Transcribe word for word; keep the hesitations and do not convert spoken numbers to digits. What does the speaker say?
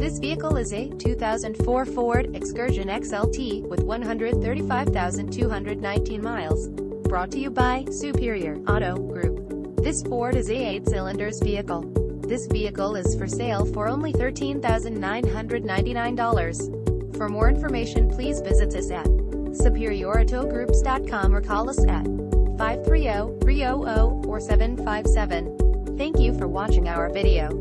This vehicle is a two thousand four Ford Excursion X L T with one hundred thirty-five thousand two hundred nineteen miles. Brought to you by Superior Auto Group. This Ford is a eight cylinders vehicle. This vehicle is for sale for only thirteen thousand nine hundred ninety-nine dollars. For more information, please visit us at superior auto groups dot com or call us at five three zero, three zero zero, four seven five seven. Thank you for watching our video.